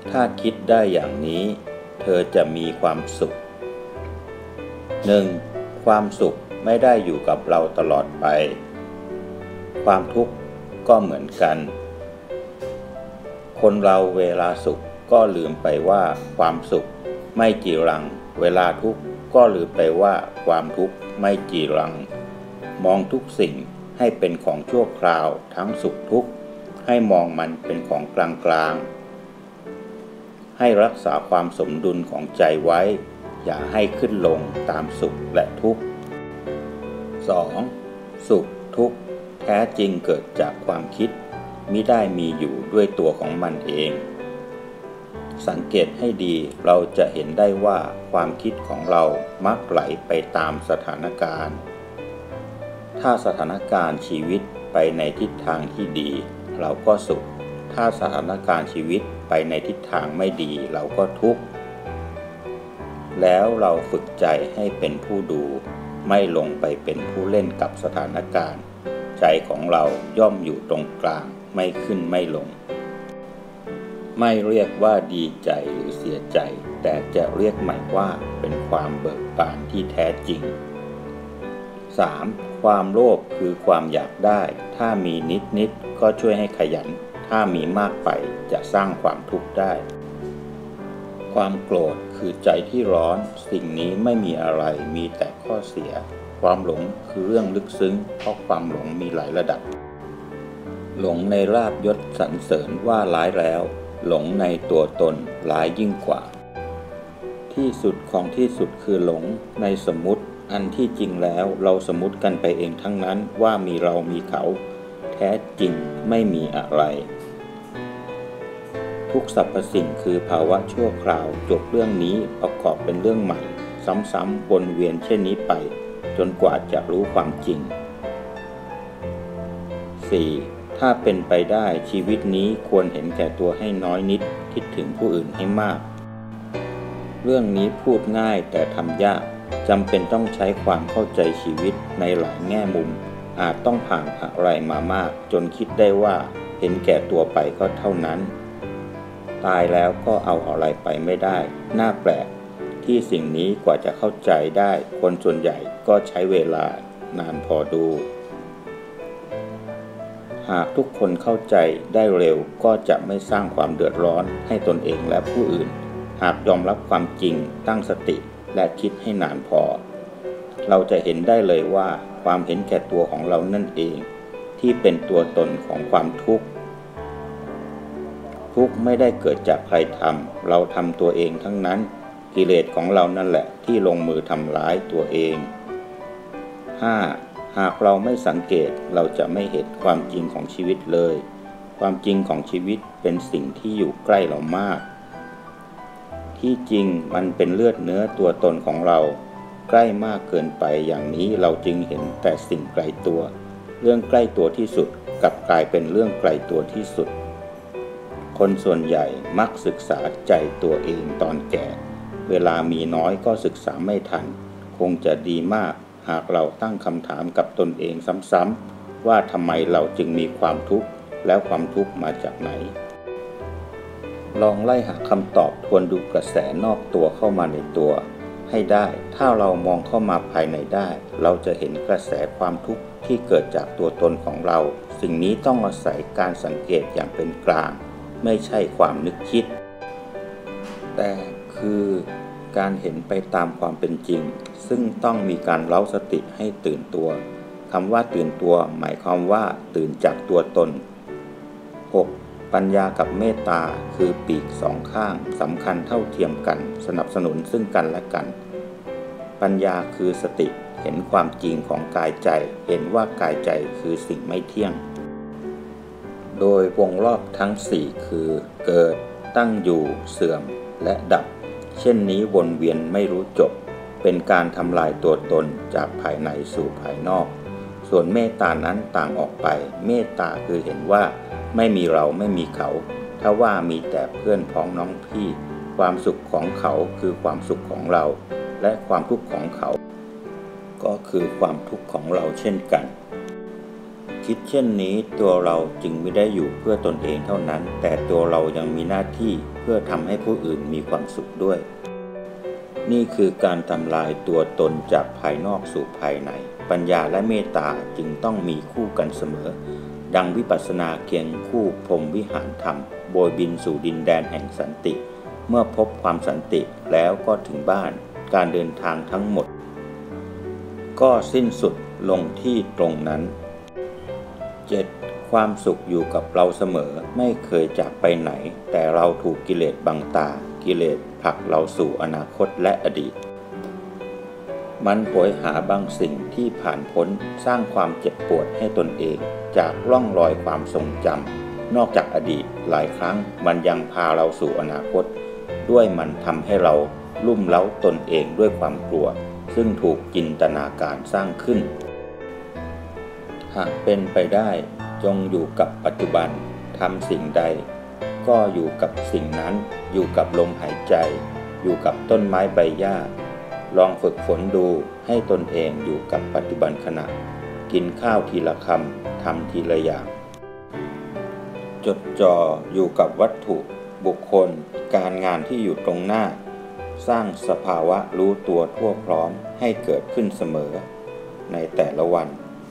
ถ้าคิดได้อย่างนี้เธอจะมีความสุข 1. ความสุขไม่ได้อยู่กับเราตลอดไปความทุกข์ก็เหมือนกันคนเราเวลาสุขก็ลืมไปว่าความสุขไม่จีรังเวลาทุกข์ก็ลืมไปว่าความทุกข์ไม่จีรังมองทุกสิ่งให้เป็นของชั่วคราวทั้งสุขทุกข์ให้มองมันเป็นของกลางๆให้รักษาความสมดุลของใจไว้อย่าให้ขึ้นลงตามสุขและทุกข์ 2. สุขทุกข์แท้จริงเกิดจากความคิดมิได้มีอยู่ด้วยตัวของมันเองสังเกตให้ดีเราจะเห็นได้ว่าความคิดของเรามักไหลไปตามสถานการณ์ถ้าสถานการณ์ชีวิตไปในทิศทางที่ดีเราก็สุขถ้าสถานการณ์ชีวิตไปในทิศทางไม่ดีเราก็ทุกข์แล้วเราฝึกใจให้เป็นผู้ดูไม่ลงไปเป็นผู้เล่นกับสถานการณ์ใจของเราย่อมอยู่ตรงกลางไม่ขึ้นไม่ลงไม่เรียกว่าดีใจหรือเสียใจแต่จะเรียกใหม่ว่าเป็นความเบิกบานที่แท้จริง 3. ความโลภคือความอยากได้ถ้ามีนิดก็ช่วยให้ขยันถ้ามีมากไปจะสร้างความทุกข์ได้ความโกรธคือใจที่ร้อนสิ่งนี้ไม่มีอะไรมีแต่ข้อเสียความหลงคือเรื่องลึกซึ้งเพราะความหลงมีหลายระดับหลงในลาภยศสรรเสริญว่าร้ายแล้วหลงในตัวตนร้ายยิ่งกว่าที่สุดของที่สุดคือหลงในสมมุติอันที่จริงแล้วเราสมมุติกันไปเองทั้งนั้นว่ามีเรามีเขาแท้จริงไม่มีอะไรทุกสรรพสิ่งคือภาวะชั่วคราวจบเรื่องนี้ประกอบเป็นเรื่องใหม่ซ้ำๆวนเวียนเช่นนี้ไปจนกว่าจะรู้ความจริง 4. ถ้าเป็นไปได้ชีวิตนี้ควรเห็นแก่ตัวให้น้อยนิดคิดถึงผู้อื่นให้มากเรื่องนี้พูดง่ายแต่ทำยากจำเป็นต้องใช้ความเข้าใจชีวิตในหลายแง่มุมอาจต้องผ่านอะไรมามากจนคิดได้ว่าเห็นแก่ตัวไปก็เท่านั้นตายแล้วก็เอาอะไรไปไม่ได้น่าแปลกที่สิ่งนี้กว่าจะเข้าใจได้คนส่วนใหญ่ก็ใช้เวลานานพอดูหากทุกคนเข้าใจได้เร็วก็จะไม่สร้างความเดือดร้อนให้ตนเองและผู้อื่นหากยอมรับความจริงตั้งสติและคิดให้นานพอเราจะเห็นได้เลยว่าความเห็นแก่ตัวของเรานั่นเองที่เป็นตัวตนของความทุกข์ทุกข์ไม่ได้เกิดจากใครทำเราทำตัวเองทั้งนั้นกิเลสของเรานั่นแหละที่ลงมือทำร้ายตัวเอง 5. หากเราไม่สังเกตเราจะไม่เห็นความจริงของชีวิตเลยความจริงของชีวิตเป็นสิ่งที่อยู่ใกล้เรามากที่จริงมันเป็นเลือดเนื้อตัวตนของเราใกล้มากเกินไปอย่างนี้เราจึงเห็นแต่สิ่งไกลตัวเรื่องใกล้ตัวที่สุดกลับกลายเป็นเรื่องไกลตัวที่สุดคนส่วนใหญ่มักศึกษาใจตัวเองตอนแก่เวลามีน้อยก็ศึกษาไม่ทันคงจะดีมากหากเราตั้งคำถามกับตนเองซ้ำๆว่าทำไมเราจึงมีความทุกข์แล้วความทุกข์มาจากไหนลองไล่หาคำตอบทวนดูกระแสนอกตัวเข้ามาในตัวให้ได้ถ้าเรามองเข้ามาภายในได้เราจะเห็นกระแสความทุกข์ที่เกิดจากตัวตนของเราสิ่งนี้ต้องอาศัยการสังเกตอย่างเป็นกลางไม่ใช่ความนึกคิดแต่คือการเห็นไปตามความเป็นจริงซึ่งต้องมีการเร้าสติให้ตื่นตัวคำว่าตื่นตัวหมายความว่าตื่นจากตัวตน 6. ปัญญากับเมตตาคือปีกสองข้างสำคัญเท่าเทียมกันสนับสนุนซึ่งกันและกันปัญญาคือสติเห็นความจริงของกายใจเห็นว่ากายใจคือสิ่งไม่เที่ยงโดยวงรอบทั้ง4คือเกิดตั้งอยู่เสื่อมและดับเช่นนี้วนเวียนไม่รู้จบเป็นการทำลายตัวตนจากภายในสู่ภายนอกส่วนเมตตานั้นต่างออกไปเมตตาคือเห็นว่าไม่มีเราไม่มีเขาถ้าว่ามีแต่เพื่อนพ้องน้องพี่ความสุขของเขาคือความสุขของเราและความทุกข์ของเขาก็คือความทุกข์ของเราเช่นกันทีคิดเช่นนี้ตัวเราจึงไม่ได้อยู่เพื่อตนเองเท่านั้นแต่ตัวเรายังมีหน้าที่เพื่อทำให้ผู้อื่นมีความสุขด้วยนี่คือการทำลายตัวตนจากภายนอกสู่ภายในปัญญาและเมตตาจึงต้องมีคู่กันเสมอดังวิปัสสนาเคียงคู่พรหมวิหารธรรมโบยบินสู่ดินแดนแห่งสันติเมื่อพบความสันติแล้วก็ถึงบ้านการเดินทางทั้งหมดก็สิ้นสุดลงที่ตรงนั้น 7. ความสุขอยู่กับเราเสมอไม่เคยจากไปไหนแต่เราถูกกิเลสบังตากิเลสผลักเราสู่อนาคตและอดีตมันโหยหาบางสิ่งที่ผ่านพ้นสร้างความเจ็บปวดให้ตนเองจากร่องรอยความทรงจำนอกจากอดีตหลายครั้งมันยังพาเราสู่อนาคตด้วยมันทำให้เราลุ่มเล้าตนเองด้วยความกลัวซึ่งถูกจินตนาการสร้างขึ้นหากเป็นไปได้จงอยู่กับปัจจุบันทำสิ่งใดก็อยู่กับสิ่งนั้นอยู่กับลมหายใจอยู่กับต้นไม้ใบหญ้าลองฝึกฝนดูให้ตนเองอยู่กับปัจจุบันขณะกินข้าวทีละคำทำทีละอย่างจดจ่ออยู่กับวัตถุบุคคลการงานที่อยู่ตรงหน้าสร้างสภาวะรู้ตัวทั่วพร้อมให้เกิดขึ้นเสมอในแต่ละวัน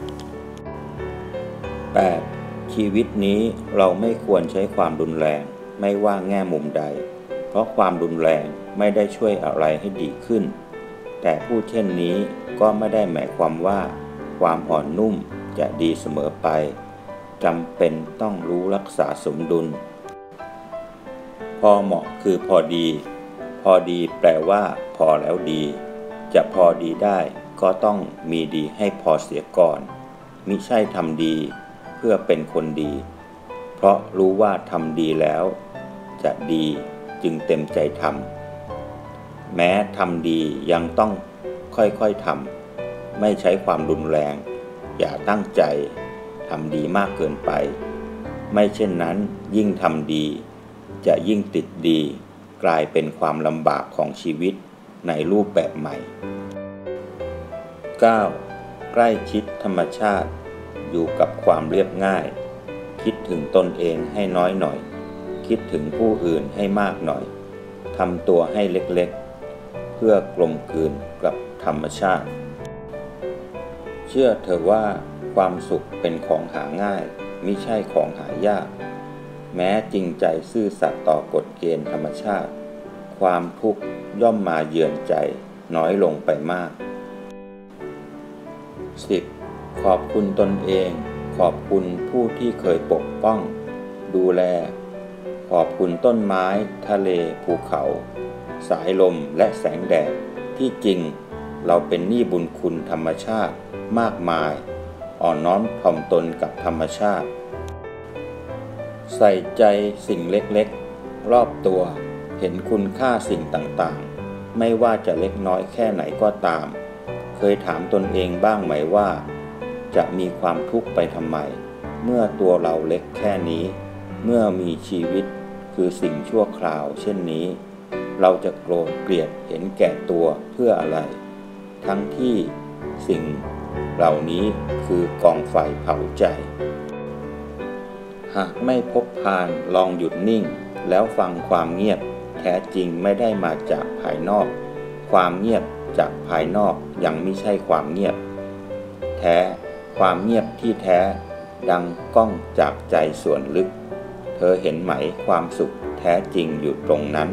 8. ชีวิตนี้เราไม่ควรใช้ความรุนแรงไม่ว่าแง่มุมใดเพราะความรุนแรงไม่ได้ช่วยอะไรให้ดีขึ้นแต่พูดเช่นนี้ก็ไม่ได้หมายความว่าความอ่อนนุ่มจะดีเสมอไปจำเป็นต้องรู้รักษาสมดุลพอเหมาะคือพอดีพอดีแปลว่าพอแล้วดีจะพอดีได้ก็ต้องมีดีให้พอเสียก่อนมิใช่ทำดีเพื่อเป็นคนดีเพราะรู้ว่าทำดีแล้วจะดีจึงเต็มใจทำแม้ทำดียังต้องค่อยๆทำไม่ใช้ความรุนแรงอย่าตั้งใจทำดีมากเกินไปไม่เช่นนั้นยิ่งทำดีจะยิ่งติดดีกลายเป็นความลำบากของชีวิตในรูปแบบใหม่ 9. ใกล้ชิดธรรมชาติอยู่กับความเรียบง่ายคิดถึงตนเองให้น้อยหน่อยคิดถึงผู้อื่นให้มากหน่อยทำตัวให้เล็กๆเพื่อกลมกลืนกับธรรมชาติเชื่อเถอะว่าความสุขเป็นของหาง่ายมิใช่ของหายากแม้จริงใจซื่อสัตย์ต่อกฎเกณฑ์ธรรมชาติความทุกข์ย่อมมาเยือนใจน้อยลงไปมาก 10. ขอบคุณตนเองขอบคุณผู้ที่เคยปกป้องดูแลขอบคุณต้นไม้ทะเลภูเขาสายลมและแสงแดดที่จริงเราเป็นหนี้บุญคุณธรรมชาติมากมายอ่อนน้อมถ่อมตนกับธรรมชาติใส่ใจสิ่งเล็กๆรอบตัวเห็นคุณค่าสิ่งต่างๆไม่ว่าจะเล็กน้อยแค่ไหนก็ตามเคยถามตนเองบ้างไหมว่าจะมีความทุกข์ไปทำไมเมื่อตัวเราเล็กแค่นี้เมื่อมีชีวิตคือสิ่งชั่วคราวเช่นนี้เราจะโกรธเกลียดเห็นแก่ตัวเพื่ออะไรทั้งที่สิ่งเหล่านี้คือกองไฟเผาใจหากไม่พบพานลองหยุดนิ่งแล้วฟังความเงียบแท้จริงไม่ได้มาจากภายนอกความเงียบจากภายนอกยังไม่ใช่ความเงียบแท้ความเงียบที่แท้ดังก้องจากใจส่วนลึกเธอเห็นไหมความสุขแท้จริงอยู่ตรงนั้น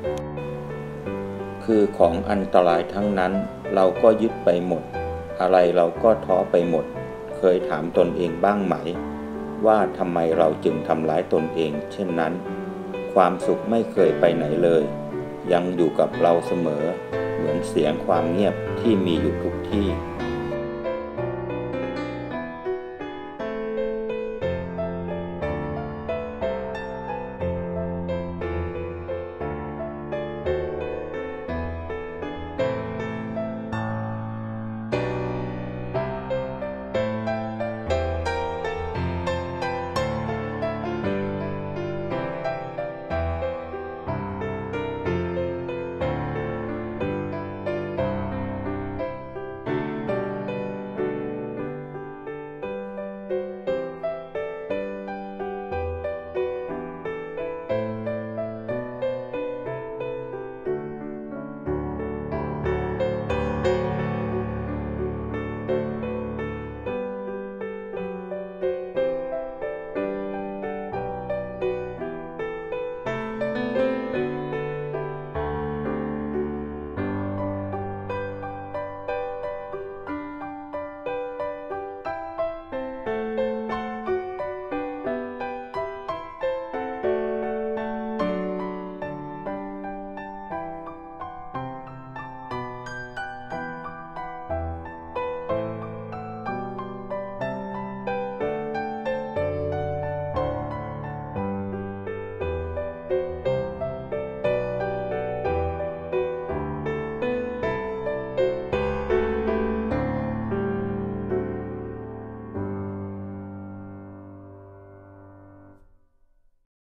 คือของอันตรายทั้งนั้นเราก็ยึดไปหมดอะไรเราก็ท้อไปหมดเคยถามตนเองบ้างไหมว่าทำไมเราจึงทำร้ายตนเองเช่นนั้นความสุขไม่เคยไปไหนเลยยังอยู่กับเราเสมอเหมือนเสียงความเงียบที่มีอยู่ทุกที่